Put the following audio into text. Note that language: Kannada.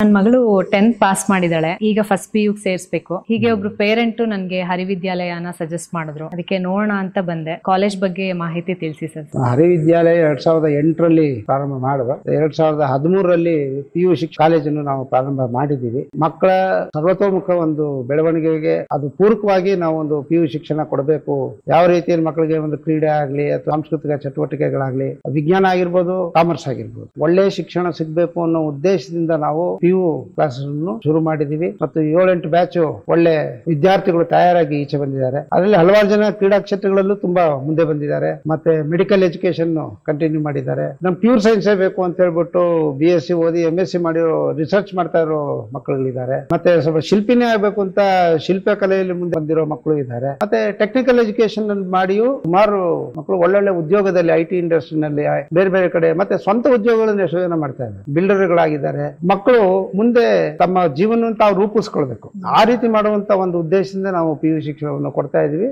ನನ್ನ ಮಗಳು 10th ಪಾಸ್ ಮಾಡಿದಾಳೆ. ಈಗ ಫಸ್ಟ್ PU ಸೇರಿಸಬೇಕು. ಹೀಗೆ ಒಬ್ರು ಪೇರೆಂಟ್ ನನ್ಗೆ ಹರಿವಿದ್ಯಾಲಯನ ಸಜೆಸ್ಟ್ ಮಾಡಿದ್ರು. ಅದಕ್ಕೆ ನೋಡೋಣ ಅಂತ ಬಂದೆ. ಕಾಲೇಜ್ ಬಗ್ಗೆ ಮಾಹಿತಿ ತಿಳಿಸಿ ಸರ್. ಹರಿವಿದ್ಯಾಲಯ 2008ರಲ್ಲಿ ಪ್ರಾರಂಭ ಮಾಡಿದ. 2013ರಲ್ಲಿ PU ಕಾಲೇಜನ್ನು ನಾವು ಪ್ರಾರಂಭ ಮಾಡಿದ್ದೀವಿ. ಮಕ್ಕಳ ಸರ್ವತೋಮುಖ ಒಂದು ಬೆಳವಣಿಗೆಗೆ ಅದು ಪೂರಕವಾಗಿ ನಾವು ಒಂದು PU ಶಿಕ್ಷಣ ಕೊಡಬೇಕು. ಯಾವ ರೀತಿಯಲ್ಲಿ ಮಕ್ಕಳಿಗೆ ಒಂದು ಕ್ರೀಡೆ ಆಗ್ಲಿ ಅಥವಾ ಸಾಂಸ್ಕೃತಿಕ ಚಟುವಟಿಕೆಗಳಾಗ್ಲಿ, ವಿಜ್ಞಾನ ಆಗಿರ್ಬೋದು, ಕಾಮರ್ಸ್ ಆಗಿರ್ಬೋದು, ಒಳ್ಳೆ ಶಿಕ್ಷಣ ಸಿಗಬೇಕು ಅನ್ನೋ ಉದ್ದೇಶದಿಂದ ನಾವು PU ಕ್ಲಾಸ್ ಅನ್ನು ಶುರು ಮಾಡಿದೀವಿ. ಮತ್ತು 7-8 ಬ್ಯಾಚ್ ಒಳ್ಳೆ ವಿದ್ಯಾರ್ಥಿಗಳು ತಯಾರಾಗಿ ಈಚೆ ಬಂದಿದ್ದಾರೆ. ಅದರಲ್ಲಿ ಹಲವಾರು ಜನ ಕ್ರೀಡಾ ಕ್ಷೇತ್ರಗಳಲ್ಲೂ ತುಂಬಾ ಮುಂದೆ ಬಂದಿದ್ದಾರೆ. ಮತ್ತೆ ಮೆಡಿಕಲ್ ಎಜುಕೇಶನ್ ಕಂಟಿನ್ಯೂ ಮಾಡಿದ್ದಾರೆ. ನಮ್ ಪ್ಯೂರ್ ಸೈನ್ಸ್ ಬೇಕು ಅಂತ ಹೇಳ್ಬಿಟ್ಟು BSc ಓದಿ MSc ಮಾಡಿರೋ ರಿಸರ್ಚ್ ಮಾಡ್ತಾ ಇರೋ ಮಕ್ಕಳುಗಳಿದ್ದಾರೆ. ಮತ್ತೆ ಸ್ವಲ್ಪ ಶಿಲ್ಪಿನೇ ಆಗ್ಬೇಕು ಅಂತ ಶಿಲ್ಪ ಕಲೆಯಲ್ಲಿ ಮುಂದೆ ಬಂದಿರೋ ಮಕ್ಕಳು ಇದ್ದಾರೆ. ಮತ್ತೆ ಟೆಕ್ನಿಕಲ್ ಎಜುಕೇಶನ್ ಮಾಡಿಯೂ ಸುಮಾರು ಮಕ್ಕಳು ಒಳ್ಳೊಳ್ಳೆ ಉದ್ಯೋಗದಲ್ಲಿ IT ಇಂಡಸ್ಟ್ರಿನಲ್ಲಿ ಬೇರೆ ಬೇರೆ ಕಡೆ ಮತ್ತೆ ಸ್ವಂತ ಉದ್ಯೋಗಗಳನ್ನು ಎಷ್ಟೋ ಜನ ಮಾಡ್ತಾ ಇದ್ದಾರೆ. ಬಿಲ್ಡರ್ಗಳಾಗಿದ್ದಾರೆ. ಮಕ್ಕಳು ಮುಂದೆ ತಮ್ಮ ಜೀವನ ತಾವು ರೂಪಿಸ್ಕೊಳ್ಬೇಕು. ಆ ರೀತಿ ಮಾಡುವಂತ ಒಂದು ಉದ್ದೇಶದಿಂದ ನಾವು PU ಶಿಕ್ಷಣವನ್ನು ಕೊಡ್ತಾ ಇದೀವಿ.